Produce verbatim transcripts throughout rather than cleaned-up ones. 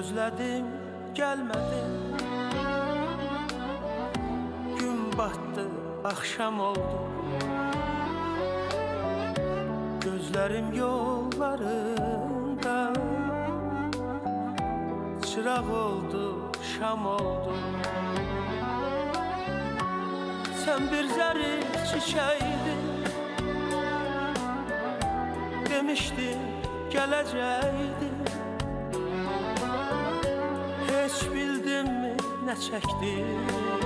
Gözlədim, gəlmədin. Gün batdı, axşam oldu. Gözlərim yollarında çıraq oldu, şam oldu. Sən bir zərif çiçəkdin, demişdin gələcəkdin. Heç bildinmi nə çəkdim,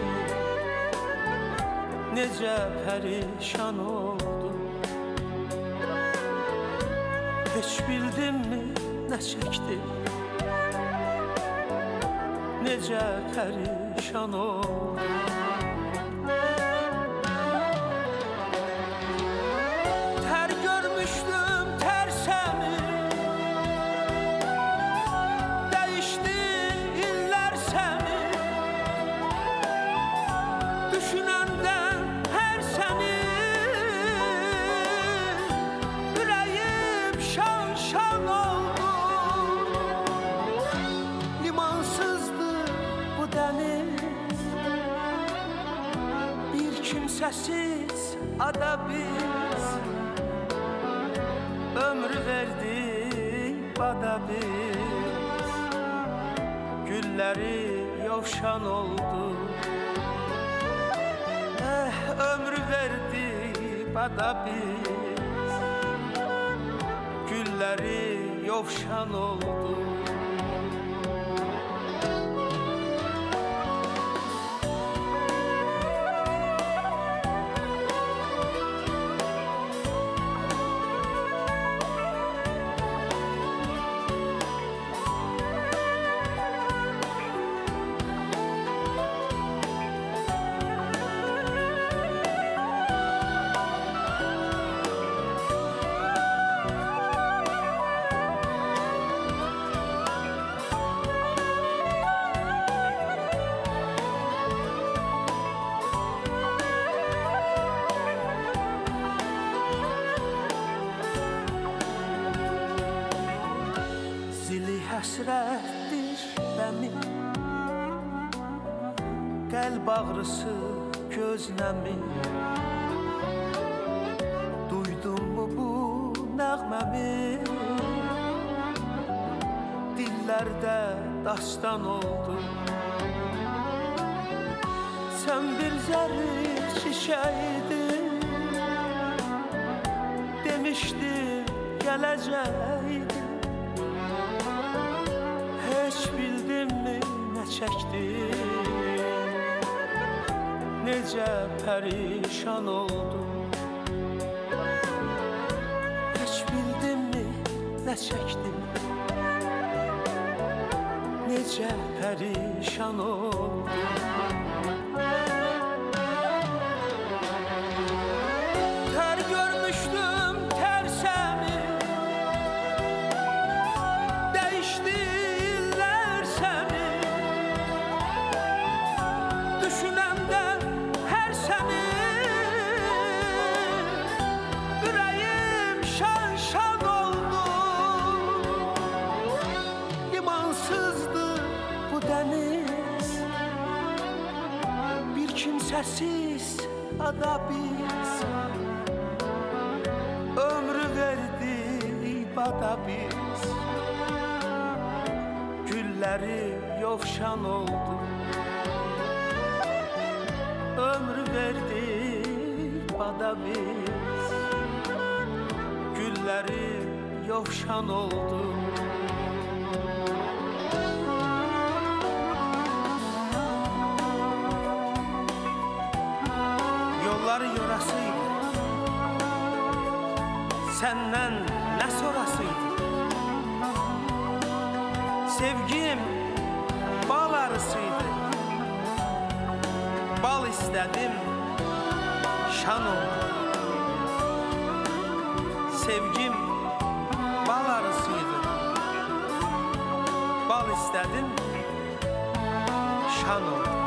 necə pərişan oldum. Heç bildinmi nə çəkdim, necə pərişan oldum. Tər görmüşdüm tərsəmi, dəyişdi illər səni. Düşünəndən hər səni, ürəyim şan-şan oldu. Limansızdı bu dəniz, bir kimsəsiz ada biz. Ömrü verdik bada biz, gülləri yovşan oldu. Eh, ömrü verdik bada biz, gülləri yovşan oldu. Zili həsrətdir bəmi, qəlb ağrısı gözləmi. Duydunmu bu nəğməmi, dillərdə dastan oldu. Sən bir zərif çiçəkdin, demişdin gələcəkdin. Heç bildinmi nə çəkdim, necə pərişan oldum. Heç bildinmi nə çəkdim, necə pərişan oldum. Tər görmüşdüm tərsəmi, dəyişdi illər səni. Düşünəndə hər səni, ürəyim şan-şan oldu. Limansızdı bu dəniz, bir kimsəsiz ada biz. Ömrü verdik bada biz, gülləri yovşan oldu. Ömrü verdik bada biz, gülləri yovşan oldu. Yolları yorasıydı, səndən nə sorasıydı. Sevgim bal arısıydı, bal istədim, şan oldu. Sevgim bal arısıydı, bal istədim, şan oldu.